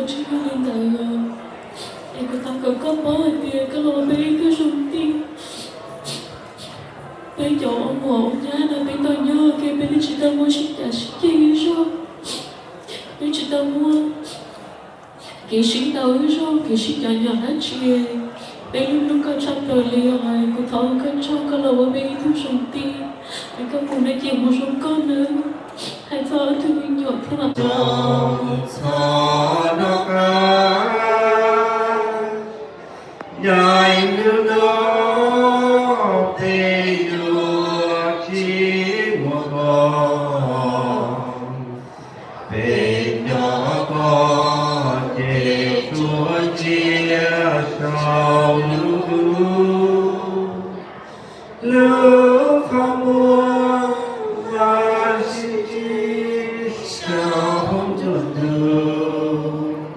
chưa lên tại em có tao có bó thì cái lô bé cái sung tiên bé chỗ ông hộ nhá là bé tôi nhớ cái bé chỉ tao mua chỉ cả chỉ số bé chỉ tao mua cái chỉ tao số cái chỉ nhỏ nhỏ hết chia bé lúc lúc con trong đời liền rồi cô thấu con trong cái lô bé cái thứ sung tiên bé có phụ nữ chịu một số con nữa hai thơ thương nhột thế mà dài như đó thì được chỉ một con về nhỏ con để chúa chia sau lỡ không mua và chỉ sao không chọn được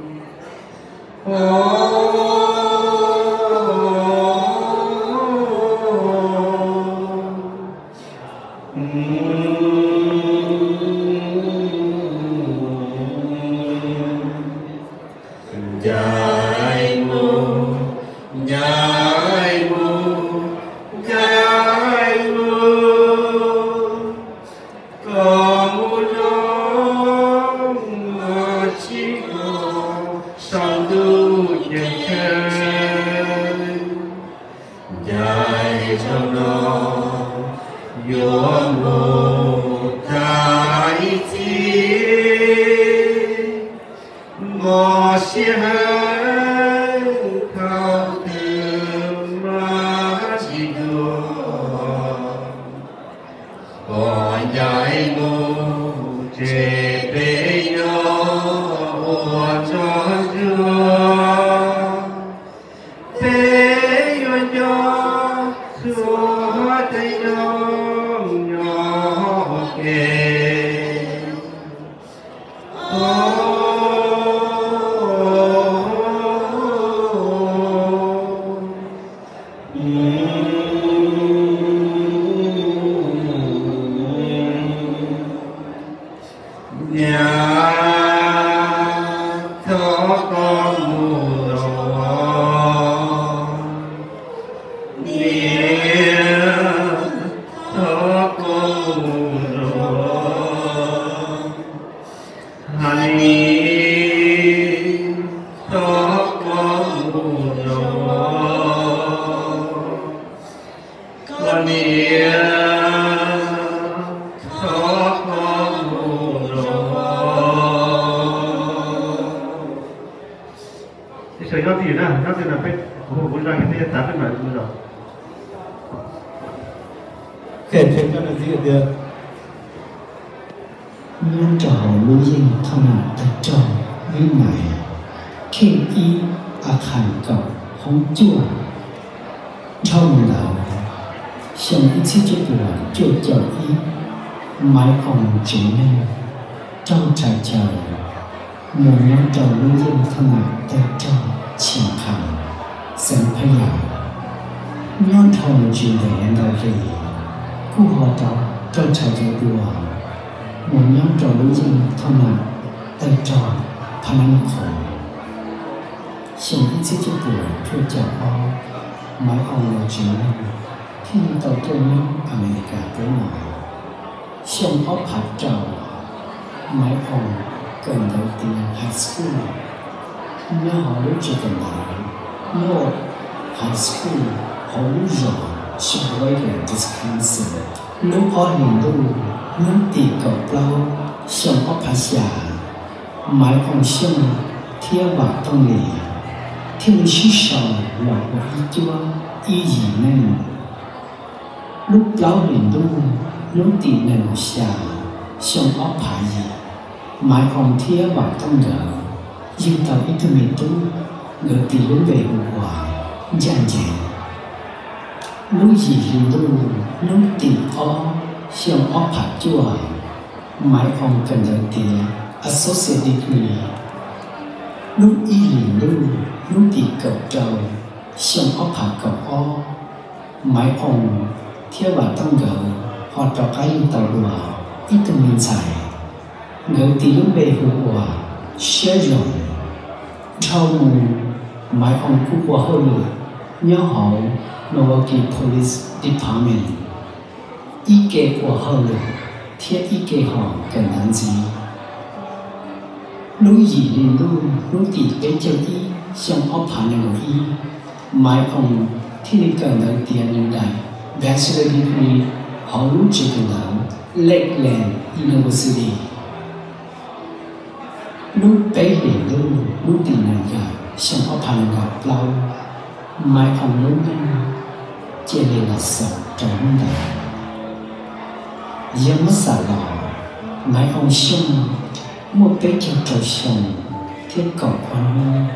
lúc tị nền xà sông ốc hạ gì mãi còn thía vào tâm gỡ nhưng tàu ít thương miền tú gỡ tị đến về một quả gian dạy lúc gì hình đu lúc tị o sông ốc hạ chua mãi còn cần đợi tía associate degree lúc y hình đu lúc tị cậu trầu sông ốc hạ cậu o mãi còn thía vào tâm gỡ họ trò cái tàu đùa ít từng miền xài ngỡ tí lúc về hữu quả xe rộng thâu mù máy ông cú của hậu lửa nhớ hậu Milwaukee Police Department ý kế của hậu lửa thiết ý kế họ cần làm gì lúc gì liền lúc tỉ cái châu ý xong ốp hạ này một ý máy ông thì cần đầu tiên nhân đại bachelor degree họ lúc chỉ cần đầu Lakeland University lúc bé liền lúc tỉ này gặp xong ốp hạ này gặp lâu máy ông lúc này chỉ là sợ trong đời giờ mất sợ lọ máy ông xong một cái chân trâu sông thiết cầu quan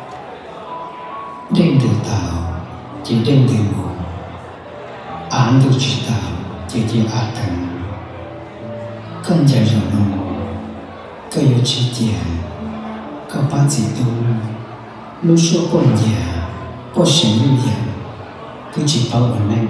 đêm từ tàu chỉ đêm từ ngủ án từ chỉ tàu chỉ á thần cơn dài rồi nó ngủ cơ yếu chỉ chè cơ ba chỉ tu lúc số quần già có sự như vậy cứ chỉ bao ở đây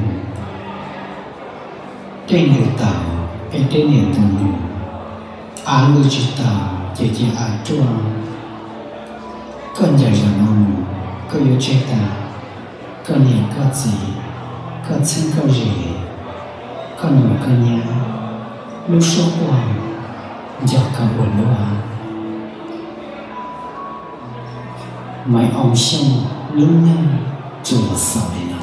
đêm từ tàu cái đêm niệm từ ngủ án từ chỉ tàu chỉ á chuông cơn dài rồi nó ngủ cơ yếu chết ta cơ niệm cơ gì cơ sinh cơ gì cơ nổi cơ nhà lúc số quần giờ cơ buồn loa máy ông xong lúc nhân chùa sợ này nó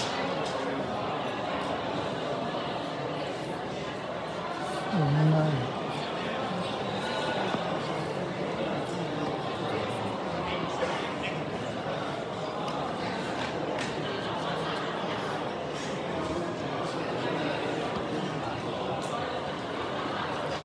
Hôm nay